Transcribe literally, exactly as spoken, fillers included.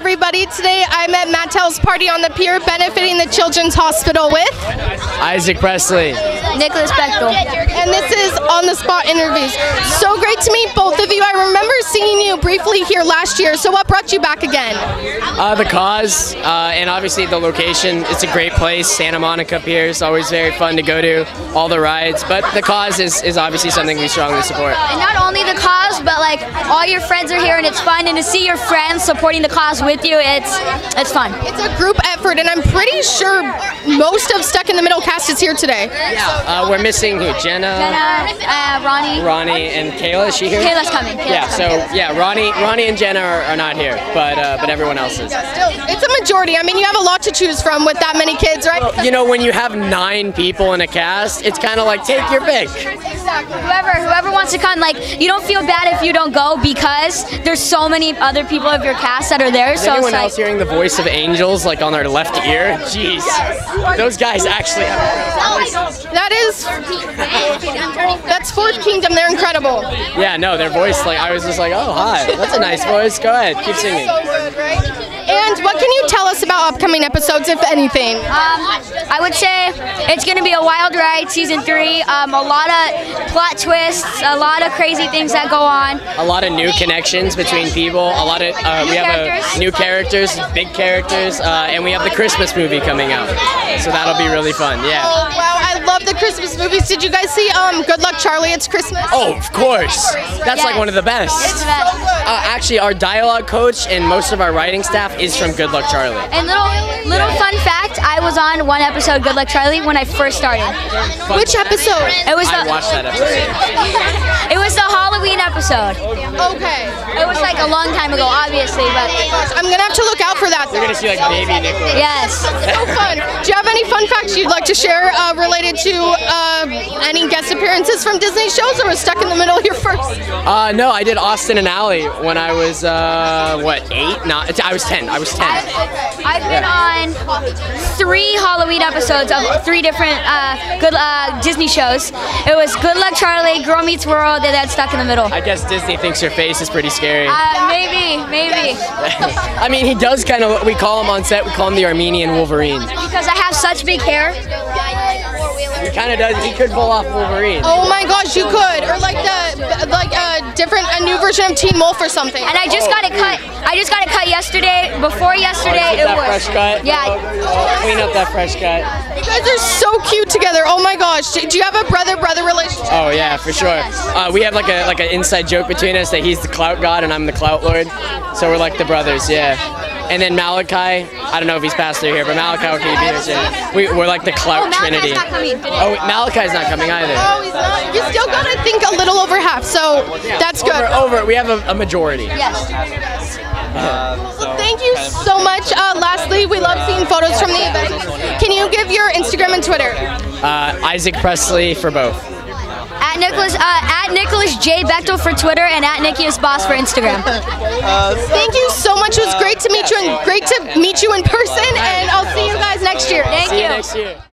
everybody. Today I'm at Mattel's party on the Pier benefiting the Children's Hospital with Isaak Presley, Nicolas Bechtel, and this is on the spot interviews. So great to meet both of you. I remember seeing you briefly here last year, so what brought you back again? uh, the cause, uh, and obviously the location. It's a great place. Santa Monica Pier is always very fun to go to, all the rides, but the cause is, is obviously something we strongly support. and not only the cause, but like all your friends are here and it's fun, and to see your friends supporting the cause with you, it's it's fun. It's a group effort, and I'm pretty sure most of Stuck in the Middle cast is here today. Yeah, uh, we're missing who? Jenna, Jenna, uh, Ronnie, Ronnie, and Kayla. Is she here? Kayla's coming. Kayla's yeah, so coming. yeah, Ronnie, Ronnie and Jenna are, are not here, but uh, but everyone else is. Still, it's a majority. I mean, you have a lot to choose from with that many kids, right? Well, you know, when you have nine people in a cast, it's kind of like take your pick. Whoever whoever wants to come, like you don't feel bad if you don't go because there's so many other people of your cast that are there. Is so anyone it's like, else hearing the voice of angels like on their left ear? Jeez, those guys actually have. That is, that's Fourth Kingdom. They're incredible. Yeah, no, their voice, like, I was just like, oh, hi, that's a nice voice, go ahead, keep singing. So good, right? And what can you tell us about upcoming episodes, if anything? Um, I would say it's going to be a wild ride, season three. Um, a lot of plot twists, a lot of crazy things that go on. A lot of new connections between people, a lot of, uh, we have a, new characters, big characters, uh, and we have the Christmas movie coming out, so that'll be really fun, yeah. Oh, wow, I love the Christmas movies. Did you guys see um, Good Luck Charlie, It's Christmas? Oh, of course, that's like one of the best. It's the best. Uh, actually, our dialogue coach and most of our writing staff is from Good Luck Charlie. And little little fun fact, I was on one episode of Good Luck Charlie when I first started. Which episode? It was I the watched that episode. it was the Halloween episode. Okay. It was like a long time ago, obviously, but I'm going to have to look out for that. You're going to see like baby Nicolas. yes. So fun. Do you have any fun facts you'd like to share uh, related to uh, any guest appearances from Disney shows, or was Stuck in the Middle here first? Uh, no, I did Austin and Ally when I was, uh, what, eight? No, I was ten. I was ten. I've been on three Halloween episodes of three different uh, good uh, Disney shows. It was Good Luck Charlie, Girl Meets World, and then Stuck in the Middle. I guess Disney thinks your face is pretty scary. Uh, maybe, maybe. I mean, he does kind of, we call him on set, we call him the Armenian Wolverine. Because I have such big hair. He kind of does, he could pull off Wolverine. Oh my gosh, you could. Or like the, like a different, a new version of Teen Wolf or something. And I just got it cut. I just got it cut yesterday. Before yesterday, Oh, it that was. fresh cut? Yeah. Oh, clean up that fresh cut. You guys are so cute together. Oh my gosh. Do you have a brother-brother relationship? Oh yeah, for sure. Uh, we have like a like an inside joke between us that he's the clout god and I'm the clout lord. So we're like the brothers, yeah. And then Malachi, I don't know if he's passed through here, but Malachi will keep here soon. We, we're like the clout Oh, Malachi's trinity. not coming. Oh, Malachi's not coming either. Oh, he's not. You still got, I think, a little over half, so that's good. Over, over. We have a, a majority. Yes. Well, thank you so much. Uh, lastly, we love seeing photos from the event. Can you give your Instagram and Twitter? Uh, Isaak Presley for both. At Nicolas, uh, at Nicolas J Bechtel for Twitter and at Nicolas Boss for Instagram. Thank you so much. It was great to meet you and great to meet you in person. And I'll see you guys next year. Thank See you. you next year.